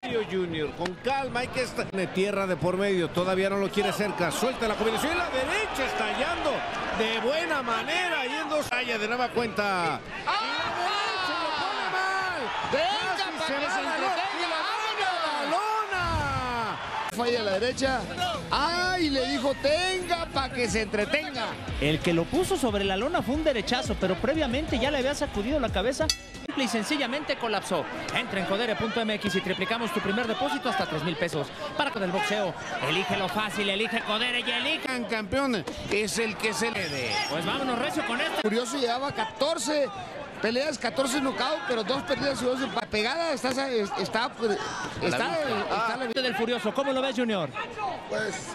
Junior, con calma, hay que estar. Tierra de por medio, todavía no lo quiere cerca. Suelta la combinación y la derecha estallando de buena manera. Yendo Saya de nueva cuenta. Y la derecha lo pone mal. Venga, para que se entretenga. La lona. Falla a la derecha. ¡Ay! Le dijo, tenga para que se entretenga. El que lo puso sobre la lona fue un derechazo, pero previamente ya le había sacudido la cabeza. Simple y sencillamente colapsó. Entra en Codere.mx y triplicamos tu primer depósito hasta 3,000 pesos. Para con el boxeo, elige lo fácil, elige Codere y elige. Campeón es el que se le dé. Pues vámonos recio con esto. Furioso llevaba 14 peleas, 14 knockouts, pero 2 perdidas y 2 pegadas. Está Del Furioso, ¿cómo lo ves, Junior? Pues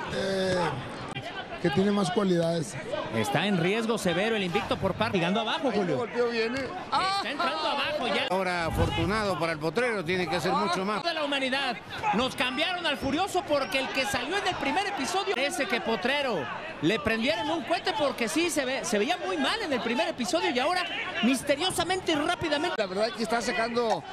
que tiene más cualidades. Está en riesgo severo el invicto por parte. Llegando abajo, Julio. golpeo viene. Está entrando abajo ya. Ahora afortunado para el Potrero, tiene que hacer mucho más. De la humanidad. Nos cambiaron al Furioso porque el que salió en el primer episodio parece que Potrero le prendieron un cohete porque sí se veía muy mal en el primer episodio y ahora misteriosamente y rápidamente. La verdad es que está sacando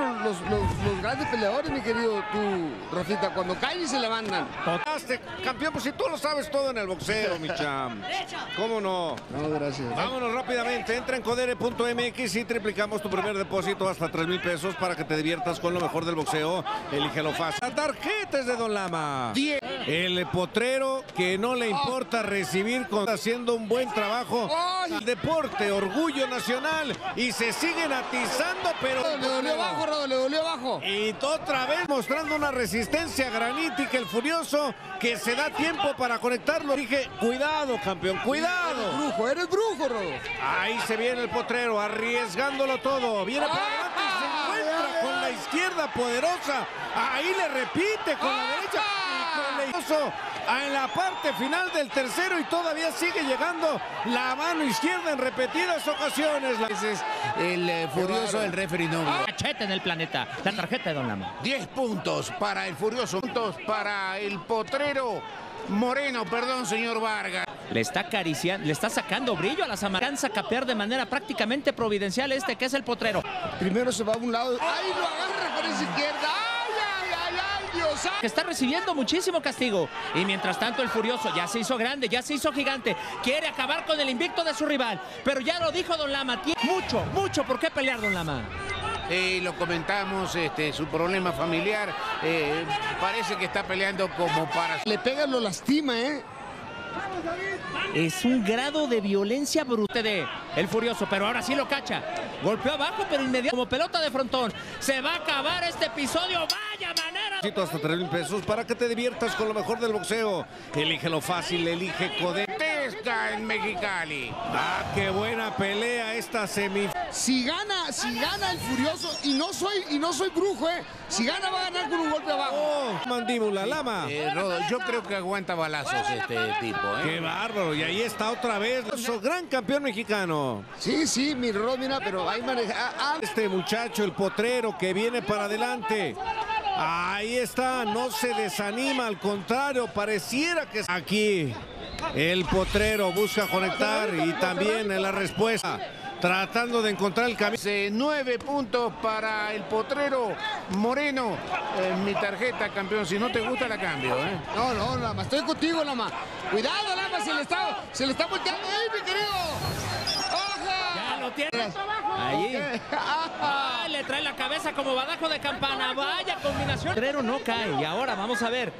los grandes peleadores, mi querido tú, Rafita. Cuando caen y se levantan. Campeón, pues si tú lo sabes todo en el boxeo, mi cham. ¿Cómo no? No, gracias. Vámonos rápidamente. Entra en Codere.mx y triplicamos tu primer depósito hasta 3,000 pesos para que te diviertas con lo mejor del boxeo. Elígelo fácil. La tarjeta es de Don Lama. 10. El Potrero que no le importa recibir, haciendo un buen trabajo. El deporte, orgullo nacional. Y se siguen atizando, pero Le dolió abajo, Rodo, le dolió abajo. y otra vez mostrando una resistencia granítica el Furioso, que se da tiempo para conectarlo. Dije, cuidado, campeón, cuidado. Eres brujo, Rodo. Ahí se viene el Potrero, arriesgándolo todo. Viene para adelante y se encuentra con la izquierda poderosa. Ahí le repite con la derecha. Y con el en la parte final del tercero y todavía sigue llegando la mano izquierda en repetidas ocasiones. Ese es el Furioso, el referee no. Machete en el planeta. La tarjeta de Don Lama. 10 puntos para el Furioso, puntos para el Potrero. Moreno, perdón, señor Vargas. Le está acariciando, le está sacando brillo a las amarillas. A capear de manera prácticamente providencial que es el Potrero. Primero se va a un lado. ¡Ay, lo agarra con esa izquierda! ¡Ay, ay, ay, ay, Dios! Que está recibiendo muchísimo castigo. Y mientras tanto el Furioso ya se hizo grande, ya se hizo gigante. Quiere acabar con el invicto de su rival. Pero ya lo dijo Don Lama. Tiene mucho por qué pelear, Don Lama. Lo comentamos, su problema familiar. Parece que está peleando como para... Le pega, lo lastima, ¿eh? Es un grado de violencia brutal de el Furioso, pero ahora sí lo cacha. Golpeó abajo, pero inmediatamente como pelota de frontón. Se va a acabar este episodio. ¡Vaya manera! Hasta 3,000 pesos para que te diviertas con lo mejor del boxeo. Elígelo fácil, elige Codere. Está en Mexicali. Ah, qué buena pelea esta semi. Si gana el Furioso, y no soy brujo, si gana va a ganar con un golpe abajo. Oh, mandíbula, Lama. Rodo, yo creo que aguanta balazos este tipo, Qué bárbaro, y ahí está otra vez nuestro gran campeón mexicano. Sí, mi Rodo, mira, pero ahí maneja. Este muchacho, el Potrero, que viene para adelante. Ahí está, no se desanima, al contrario, pareciera que aquí el Potrero busca conectar y también en la respuesta, tratando de encontrar el camino. 9 puntos para el Potrero. Moreno, mi tarjeta, campeón. Si no te gusta, la cambio, No, Lama, estoy contigo, Lama. Cuidado, Lama, se le está volteando ahí, mi querido. Ya lo tiene. Ahí. Ay, le trae la cabeza como badajo de campana. Vaya combinación. Potrero no cae. Y ahora vamos a ver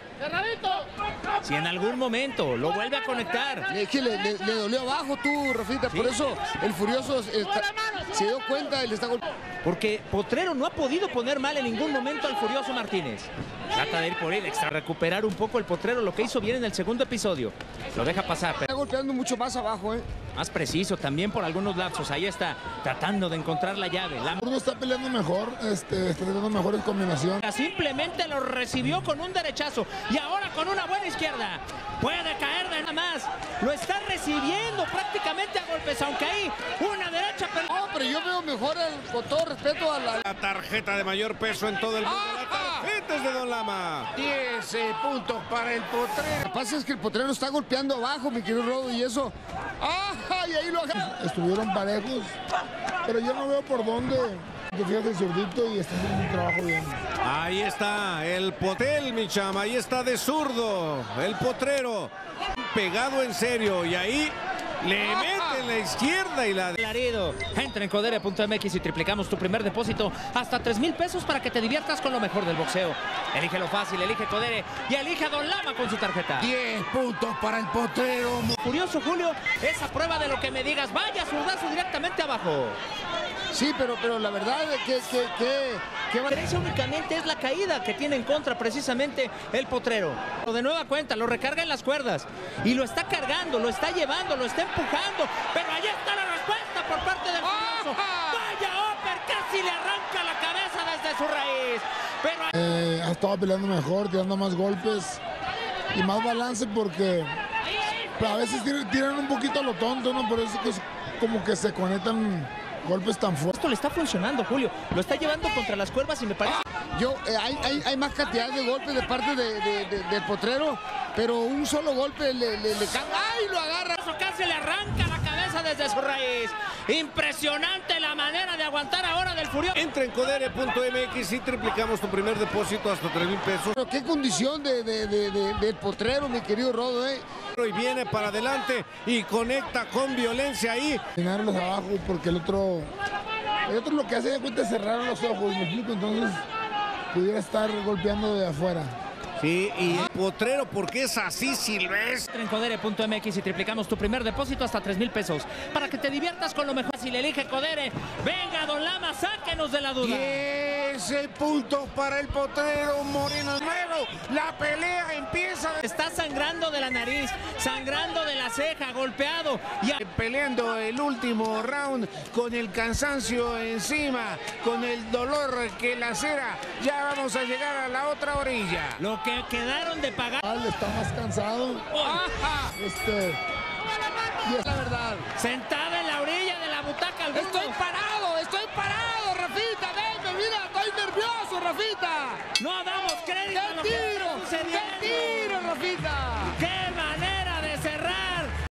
si en algún momento lo vuelve a conectar. Es que le dolió abajo tú, Rafita. ¿Sí? Por eso el Furioso se dio cuenta y le está golpeando. Porque Potrero no ha podido poner mal en ningún momento al Furioso Martínez. Trata de ir por él, extra recuperar un poco el Potrero, lo que hizo bien en el segundo episodio. Lo deja pasar. Está golpeando mucho más abajo, Más preciso también por algunos lapsos. Ahí está, tratando de encontrar la llave. Uno está peleando mejor, está peleando mejor en combinación. Simplemente lo recibió con un derechazo y ahora con una buena izquierda. Puede caer de nada más. Lo está recibiendo prácticamente a golpes, aunque ahí una derecha. Pero yo veo mejor, con todo respeto, a la tarjeta de mayor peso en todo el mundo. La tarjeta es de Don Lama. 10 puntos para el Potrero. Lo que pasa es que el Potrero está golpeando abajo, mi querido Rodo, y eso... Y ahí lo agarra. Estuvieron parejos, pero yo no veo por dónde Te fijas el zurdito y está haciendo un trabajo bien. Ahí está el Potel, mi chama. Ahí está de zurdo. El potrero. Pegado en serio. Y ahí le mete en la izquierda y la... Laredo. Entra en codere.mx y triplicamos tu primer depósito hasta 3,000 pesos para que te diviertas con lo mejor del boxeo. Elige lo fácil, elige Codere y elige a Don Lama con su tarjeta. 10 puntos para el potrero. Curioso, Julio, esa prueba de lo que me digas. Vaya zurdazo directamente abajo. Sí, pero la verdad es que La diferencia únicamente es la caída que tiene en contra precisamente el potrero. De nueva cuenta, lo recarga en las cuerdas y lo está cargando, lo está llevando, lo está empujando. Pero ahí está la respuesta por parte del Furioso. Vaya upper, casi le arranca la cabeza desde su raíz. Pero Ha estado peleando mejor, tirando más golpes y más balance porque a veces tiran un poquito a lo tonto, ¿no? Por eso que es como que se conectan golpes tan fuertes. esto le está funcionando, Julio. Lo está llevando contra las cuerdas y me parece... Hay más cantidad de golpes de parte del potrero, pero un solo golpe le cambia. ¡Ay, lo agarra! Eso casi le arranca la cabeza desde su raíz. Impresionante la manera de aguantar ahora del Furioso. Entra en codere.mx y triplicamos tu primer depósito hasta 3,000 pesos. Pero qué condición del potrero, mi querido Rodo, Y viene para adelante y conecta con violencia ahí. Terminarlos abajo porque el otro lo que hace de cuenta es cerrar los ojos, ¿me explico? Entonces pudiera estar golpeando de afuera. Sí, y el potrero, porque es así, Silvestre. Entra en codere.mx y triplicamos tu primer depósito hasta 3,000 pesos para que te diviertas con lo mejor. Si le elige Codere, venga, Don Lama, sáquenos de la duda. 10 puntos para el potrero Moreno. Nuevo, la pelea empieza. Está sangrando de la nariz, sangrando de la ceja, golpeado. Y Peleando el último round con el cansancio encima, con el dolor que lacera. Ya vamos a llegar a la otra orilla. lo que quedaron de pagar. Está más cansado. ¡Ajá! Y es la verdad. Sentada en la orilla de la butaca. Al Estoy parado, Rafita, venme, mira, estoy nervioso, Rafita. No damos crédito a lo que está sucediendo. ¡Qué tiro, Rafita! ¡Qué